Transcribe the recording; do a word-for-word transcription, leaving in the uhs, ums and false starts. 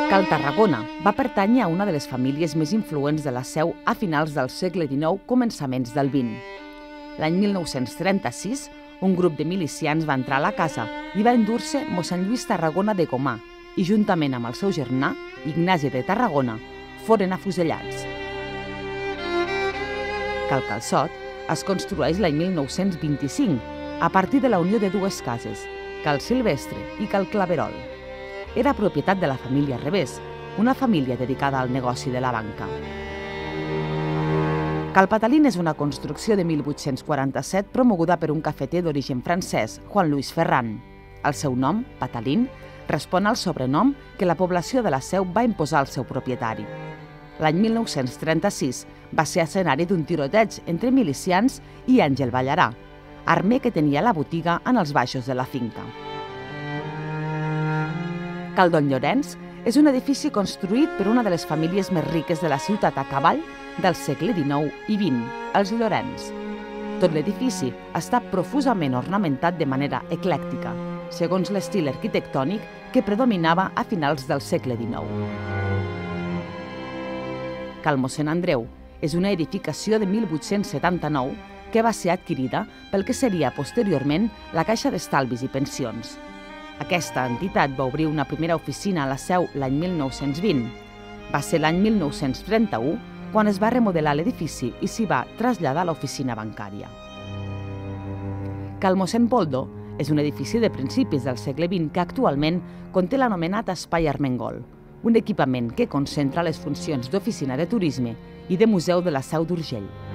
Cal Tarragona va pertànyer a una de les famílies més influents de la Seu a finals del segle dinou, començaments del vint. L'any mil nou-cents trenta-sis, un grup de milicians va entrar a la casa i va endur-se mossèn Lluís Tarragona de Gomà i, juntament amb el seu germà, Ignasi de Tarragona, foren afusellats. Cal Calçot es construeix l'any mil nou-cents vint-i-cinc a partir de la unió de dues cases, Cal Silvestre i Cal Claverol. Era propietat de la família Revés, una família dedicada al negoci de la banca. Cal Patalín és una construcció de mil vuit-cents quaranta-set promoguda per un cafeter d'origen francès, Juan Luis Ferran. El seu nom, Patalín, respon al sobrenom que la població de la Seu va imposar al seu propietari. L'any mil nou-cents trenta-sis va ser escenari d'un tiroteig entre milicians i Àngel Ballarà, armer que tenia la botiga en els baixos de la finca. Cal Don Llorenç és un edifici construït per una de les famílies més riques de la ciutat a cavall del segle dinou i vint, els Llorenç. Tot l'edifici està profusament ornamentat de manera eclèctica, segons l'estil arquitectònic que predominava a finals del segle dinou. Cal Mossèn Andreu és una edificació de mil vuit-cents setanta-nou que va ser adquirida pel que seria posteriorment la Caixa d'Estalvis i Pensions. Aquesta entitat va obrir una primera oficina a la Seu l'any mil nou-cents vint. Va ser l'any mil nou-cents trenta-u quan es va remodelar l'edifici i s'hi va traslladar l'oficina bancària. Cal Mossèn Boldo és un edifici de principis del segle vint que actualment conté l'anomenat Espai Armengol, un equipament que concentra les funcions d'oficina de turisme i de museu de la Seu d'Urgell.